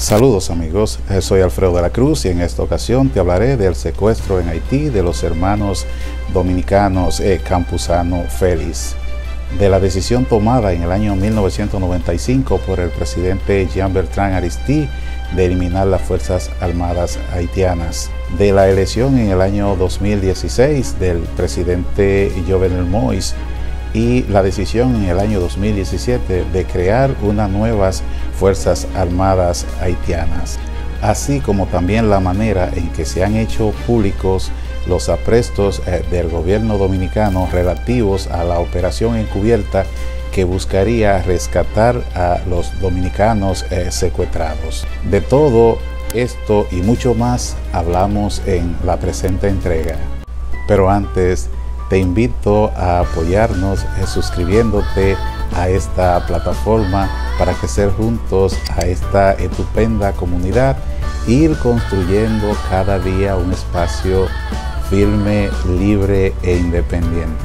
Saludos amigos, soy Alfredo de la Cruz y en esta ocasión te hablaré del secuestro en Haití de los hermanos dominicanos Campuzano Félix, de la decisión tomada en el año 1995 por el presidente Jean-Bertrand Aristide de eliminar las Fuerzas Armadas haitianas, de la elección en el año 2016 del presidente Jovenel Moïse y la decisión en el año 2017 de crear unas nuevas Fuerzas Armadas haitianas, así como también la manera en que se han hecho públicos los aprestos del gobierno dominicano relativos a la operación encubierta que buscaría rescatar a los dominicanos secuestrados. De todo esto y mucho más hablamos en la presente entrega. Pero antes, te invito a apoyarnos suscribiéndote a esta plataforma para crecer juntos a esta estupenda comunidad e ir construyendo cada día un espacio firme, libre e independiente.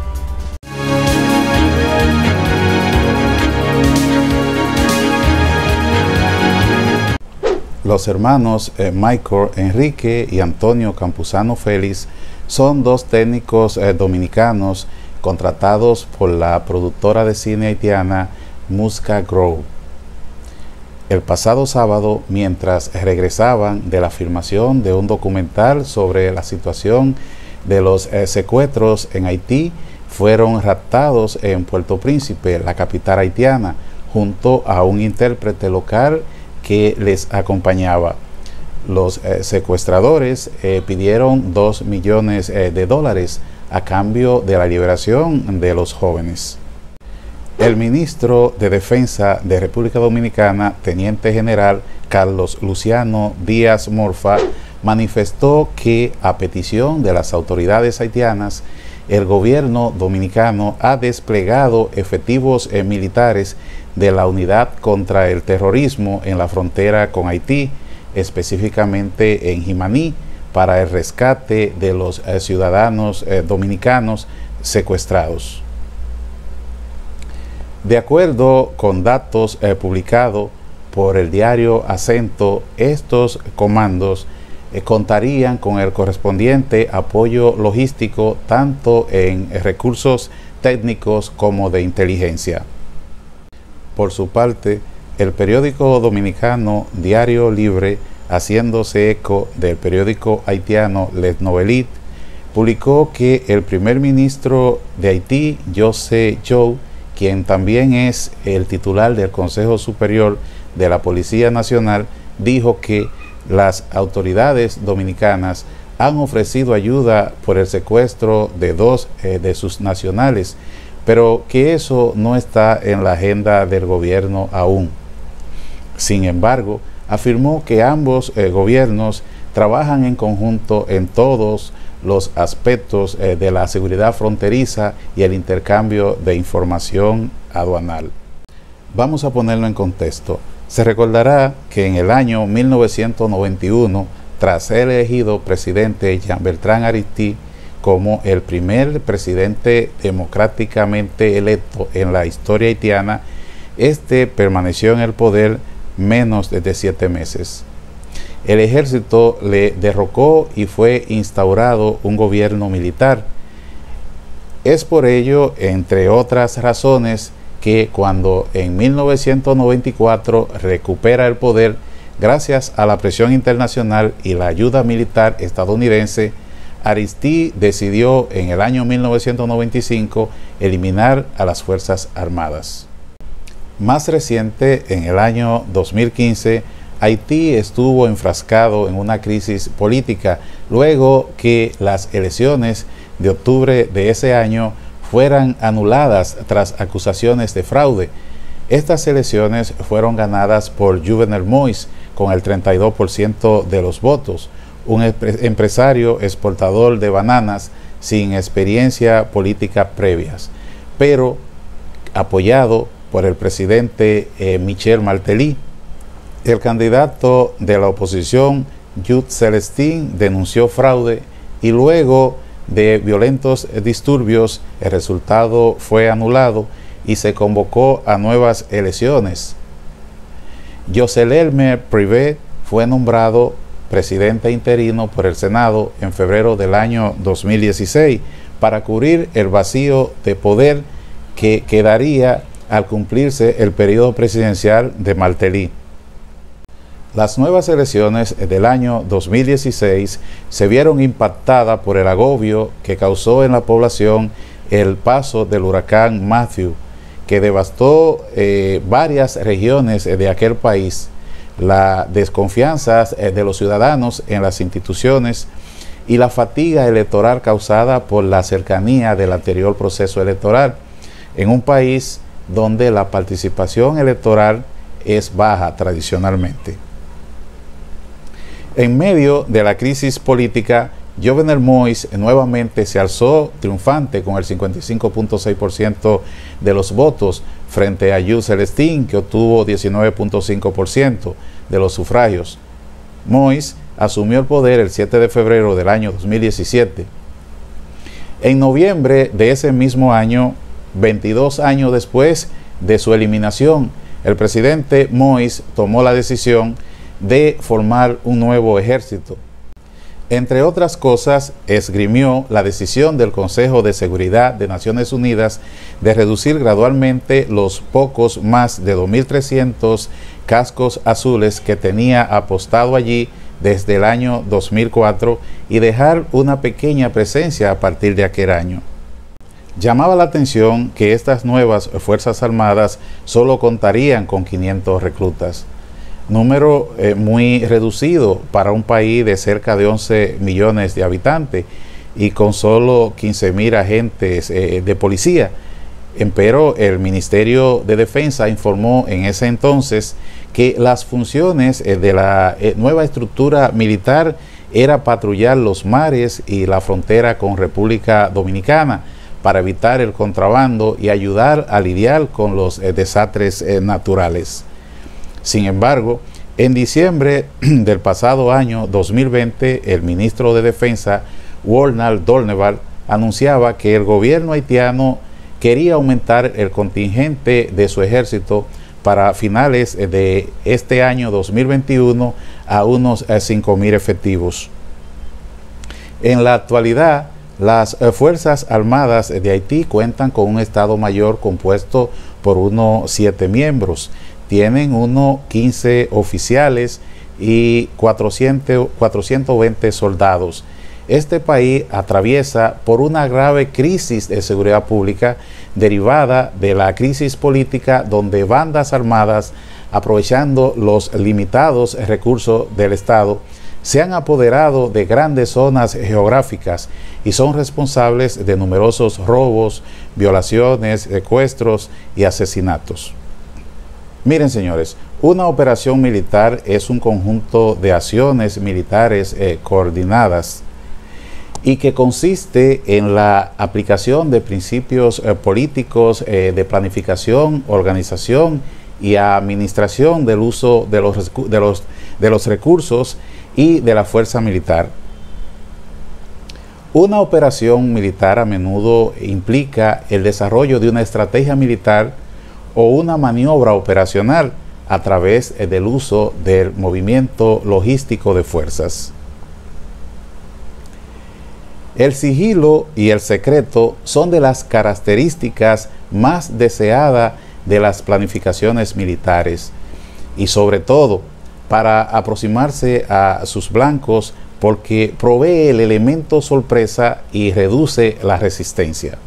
Los hermanos Michael Enrique y Antonio Campuzano Félix son dos técnicos dominicanos contratados por la productora de cine haitiana Musca Grove. El pasado sábado, mientras regresaban de la filmación de un documental sobre la situación de los secuestros en Haití, fueron raptados en Puerto Príncipe, la capital haitiana, junto a un intérprete local que les acompañaba. Los secuestradores pidieron $2 millones a cambio de la liberación de los jóvenes. El ministro de Defensa de República Dominicana, Teniente General Carlos Luciano Díaz Morfa, manifestó que a petición de las autoridades haitianas, el gobierno dominicano ha desplegado efectivos militares de la Unidad contra el Terrorismo en la frontera con Haití, específicamente en Jimaní, para el rescate de los ciudadanos dominicanos secuestrados. De acuerdo con datos publicados por el diario Acento, estos comandos contarían con el correspondiente apoyo logístico tanto en recursos técnicos como de inteligencia. Por su parte, el periódico dominicano Diario Libre, haciéndose eco del periódico haitiano Les Nouvelles, publicó que el primer ministro de Haití, José Jou, quien también es el titular del Consejo Superior de la Policía Nacional, dijo que las autoridades dominicanas han ofrecido ayuda por el secuestro de dos de sus nacionales, pero que eso no está en la agenda del gobierno aún. Sin embargo, afirmó que ambos gobiernos trabajan en conjunto en todos los aspectos de la seguridad fronteriza y el intercambio de información aduanal. Vamos a ponerlo en contexto. Se recordará que en el año 1991, tras ser elegido presidente Jean-Bertrand Aristide como el primer presidente democráticamente electo en la historia haitiana, este permaneció en el poder menos de 7 meses. El ejército le derrocó y fue instaurado un gobierno militar. Es por ello, entre otras razones, que cuando en 1994 recupera el poder, gracias a la presión internacional y la ayuda militar estadounidense, Aristide decidió en el año 1995 eliminar a las Fuerzas Armadas. Más reciente, en el año 2015, Haití estuvo enfrascado en una crisis política luego que las elecciones de octubre de ese año fueran anuladas tras acusaciones de fraude. Estas elecciones fueron ganadas por Jovenel Moïse con el 32% de los votos, un empresario exportador de bananas sin experiencia política previas, pero apoyado por el presidente Michel Martelly. El candidato de la oposición, Jude Celestin, denunció fraude y luego de violentos disturbios el resultado fue anulado y se convocó a nuevas elecciones. Jocelyn Privé fue nombrado presidente interino por el Senado en febrero del año 2016 para cubrir el vacío de poder que quedaría al cumplirse el periodo presidencial de Martelly. Las nuevas elecciones del año 2016 se vieron impactadas por el agobio que causó en la población el paso del huracán Matthew, que devastó varias regiones de aquel país, la desconfianza de los ciudadanos en las instituciones y la fatiga electoral causada por la cercanía del anterior proceso electoral, en un país donde la participación electoral es baja tradicionalmente. En medio de la crisis política, Jovenel Moïse nuevamente se alzó triunfante con el 55.6% de los votos frente a Jules Celestin, que obtuvo 19.5% de los sufragios. Moïse asumió el poder el 7 de febrero del año 2017. En noviembre de ese mismo año, 22 años después de su eliminación, el presidente Moïse tomó la decisión de formar un nuevo ejército. Entre otras cosas, esgrimió la decisión del Consejo de Seguridad de Naciones Unidas de reducir gradualmente los pocos más de 2.300 cascos azules que tenía apostado allí desde el año 2004 y dejar una pequeña presencia a partir de aquel año. Llamaba la atención que estas nuevas Fuerzas Armadas solo contarían con 500 reclutas. Número muy reducido para un país de cerca de 11 millones de habitantes y con solo 15.000 agentes de policía. Empero el Ministerio de Defensa informó en ese entonces que las funciones de la nueva estructura militar era patrullar los mares y la frontera con República Dominicana para evitar el contrabando y ayudar a lidiar con los desastres naturales. Sin embargo, en diciembre del pasado año 2020, el ministro de Defensa, Wornald Dorneval, anunciaba que el gobierno haitiano quería aumentar el contingente de su ejército para finales de este año 2021 a unos 5.000 efectivos. En la actualidad, las Fuerzas Armadas de Haití cuentan con un Estado Mayor compuesto por unos 7 miembros. Tienen unos 15 oficiales y 420 soldados. Este país atraviesa por una grave crisis de seguridad pública derivada de la crisis política, donde bandas armadas, aprovechando los limitados recursos del Estado, se han apoderado de grandes zonas geográficas y son responsables de numerosos robos, violaciones, secuestros y asesinatos. Miren, señores, una operación militar es un conjunto de acciones militares coordinadas y que consiste en la aplicación de principios políticos de planificación, organización y administración del uso de los recursos y de la fuerza militar. Una operación militar a menudo implica el desarrollo de una estrategia militar o una maniobra operacional a través del uso del movimiento logístico de fuerzas. El sigilo y el secreto son de las características más deseadas de las planificaciones militares y sobre todo para aproximarse a sus blancos, porque provee el elemento sorpresa y reduce la resistencia.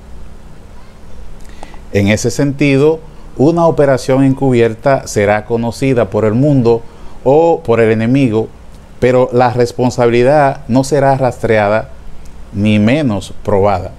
En ese sentido, una operación encubierta será conocida por el mundo o por el enemigo, pero la responsabilidad no será rastreada ni menos probada.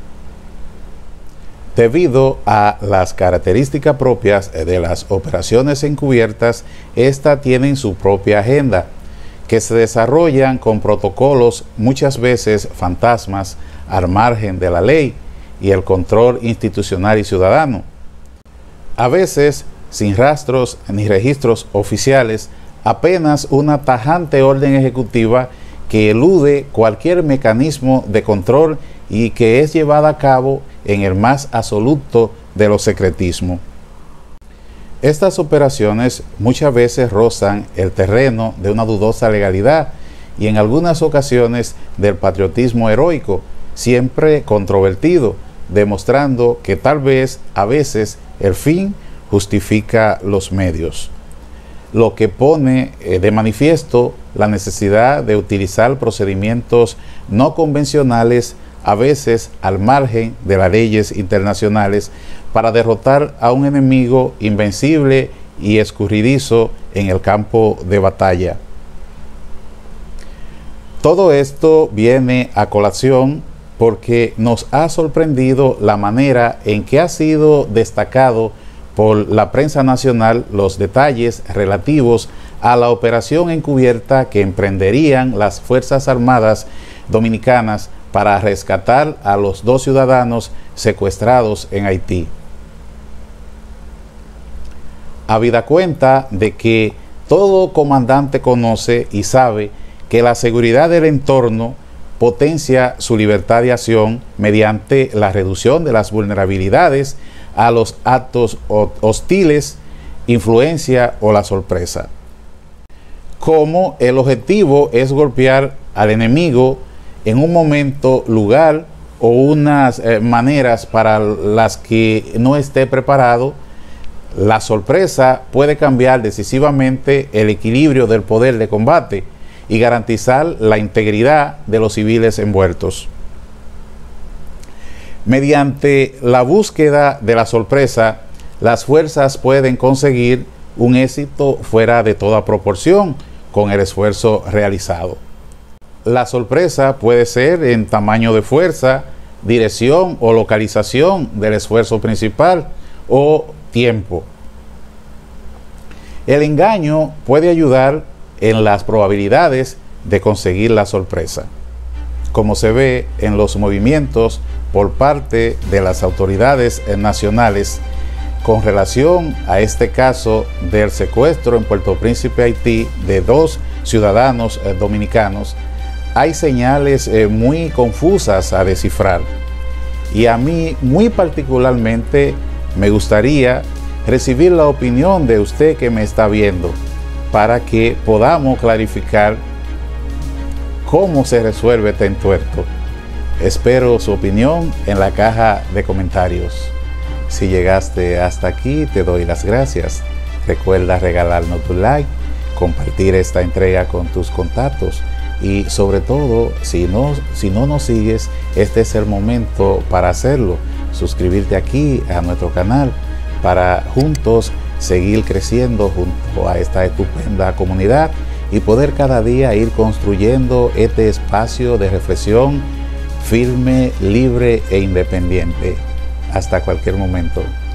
Debido a las características propias de las operaciones encubiertas, estas tienen su propia agenda, que se desarrollan con protocolos muchas veces fantasmas al margen de la ley y el control institucional y ciudadano. A veces, sin rastros ni registros oficiales, apenas una tajante orden ejecutiva que elude cualquier mecanismo de control y que es llevada a cabo en el más absoluto de los secretismos. Estas operaciones muchas veces rozan el terreno de una dudosa legalidad y en algunas ocasiones del patriotismo heroico, siempre controvertido, demostrando que tal vez a veces el fin justifica los medios, lo que pone de manifiesto la necesidad de utilizar procedimientos no convencionales, a veces al margen de las leyes internacionales, para derrotar a un enemigo invencible y escurridizo en el campo de batalla. Todo esto viene a colación porque nos ha sorprendido la manera en que ha sido destacado por la prensa nacional los detalles relativos a la operación encubierta que emprenderían las Fuerzas Armadas Dominicanas para rescatar a los 2 ciudadanos secuestrados en Haití. Habida cuenta de que todo comandante conoce y sabe que la seguridad del entorno potencia su libertad de acción mediante la reducción de las vulnerabilidades a los actos hostiles, influencia o la sorpresa. Como el objetivo es golpear al enemigo en un momento, lugar o unas maneras para las que no esté preparado, la sorpresa puede cambiar decisivamente el equilibrio del poder de combate y garantizar la integridad de los civiles envueltos. Mediante la búsqueda de la sorpresa, las fuerzas pueden conseguir un éxito fuera de toda proporción con el esfuerzo realizado. La sorpresa puede ser en tamaño de fuerza, dirección o localización del esfuerzo principal o tiempo. El engaño puede ayudar en las probabilidades de conseguir la sorpresa, como se ve en los movimientos por parte de las autoridades nacionales con relación a este caso del secuestro en Puerto Príncipe, Haití, de 2 ciudadanos dominicanos. Hay señales muy confusas a descifrar y a mí muy particularmente me gustaría recibir la opinión de usted que me está viendo para que podamos clarificar cómo se resuelve este entuerto. Espero su opinión en la caja de comentarios. Si llegaste hasta aquí, te doy las gracias. Recuerda regalarnos tu like, compartir esta entrega con tus contactos y sobre todo, si no nos sigues, este es el momento para hacerlo. Suscribirte aquí a nuestro canal para juntos seguir creciendo junto a esta estupenda comunidad y poder cada día ir construyendo este espacio de reflexión firme, libre e independiente. Hasta cualquier momento.